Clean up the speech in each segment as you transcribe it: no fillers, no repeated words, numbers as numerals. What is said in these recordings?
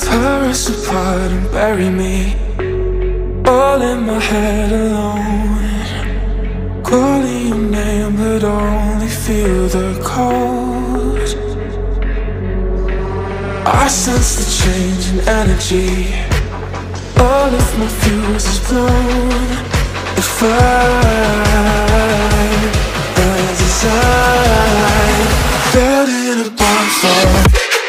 Tear us apart and bury me all in my head alone. Calling your name but only feel the cold. I sense the change in energy. All of my fuse is blown. The fire burns inside, buried in a bonfire.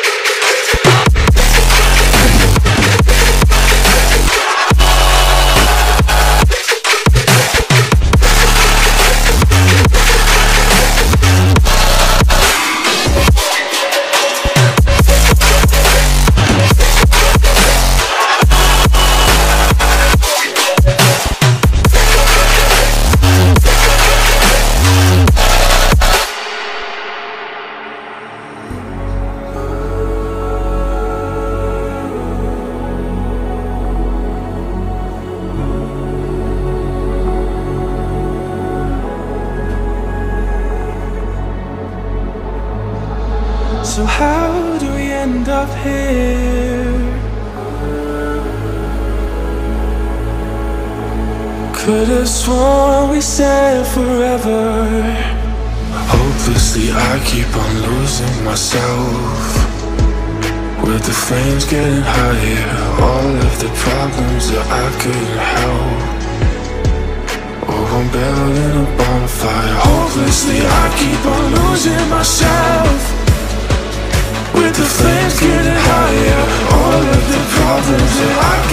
So how do we end up here? Could've sworn we said forever. Hopelessly I keep on losing myself. With the flames getting higher, all of the problems that I couldn't help. Oh, I'm buried in a bonfire. Hopelessly I keep on losing myself. With the flames getting higher, all of the problems that I